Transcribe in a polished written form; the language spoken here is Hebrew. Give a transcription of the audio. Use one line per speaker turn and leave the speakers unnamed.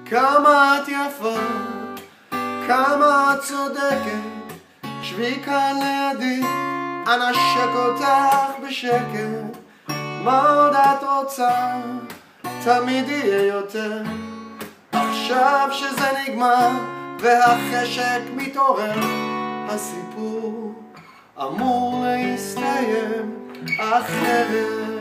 כמה את יפה, כמה את צודקת, שבי כאן לידי, אנשק אותך בשקט. מה עוד את רוצה? תמיד יהיה יותר. עכשיו שזה נגמר והחשק מתעורר, הסיפור אמור להסתיים אחרת.